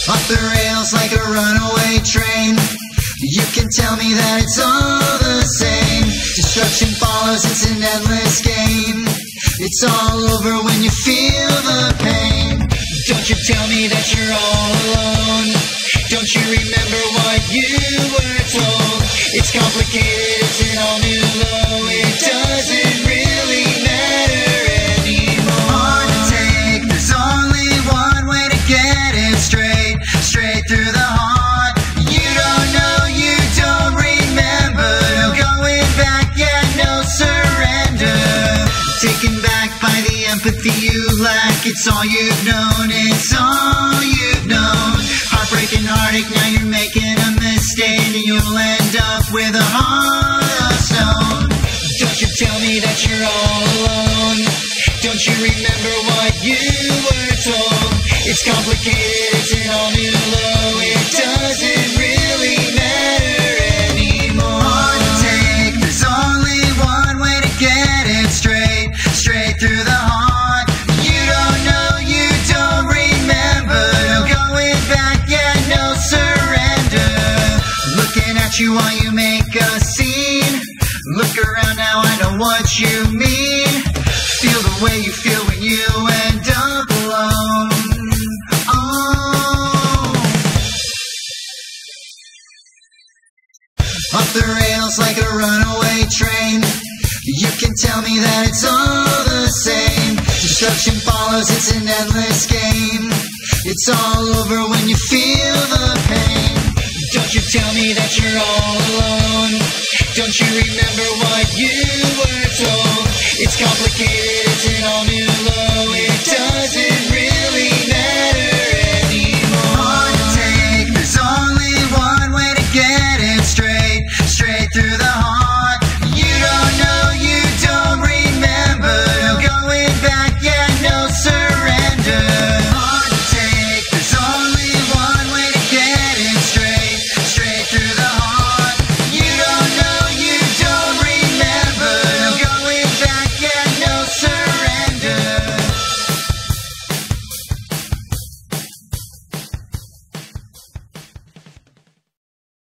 Off the rails like a runaway train. You can tell me that it's all the same. Destruction follows, it's an endless game. It's all over when you feel the pain. Don't you tell me that you're all alone. Don't you remember what you were told? It's complicated, it's an all new low. It doesn't really matter anymore. Hard to take, there's only one way to get it straight. Straight through the heart. You don't know, you don't remember. No going back, yeah, no surrender. Taken back by the empathy you lack. It's all you've known, it's all you've known. Heartbreaking heartache, now you're making a mistake, and you'll end up with a heart of stone. Don't you tell me that you're all alone. Don't you remember what you were told? It's complicated, it's an all new low. It doesn't really matter anymore. Hard to take, there's only one way to get it straight. Straight through the heart. You don't know, you don't remember. No going back, yeah, no surrender. Looking at you while you make a scene. Look around now, I know what you mean. Feel the way you feel when you end up alone. Oh. Off the rails like a runaway train. You can tell me that it's all the same. Destruction follows, it's an endless game. It's all over when you feel the pain. Don't you tell me that you're all alone. Don't you remember what you were told? It's complicated, it's an all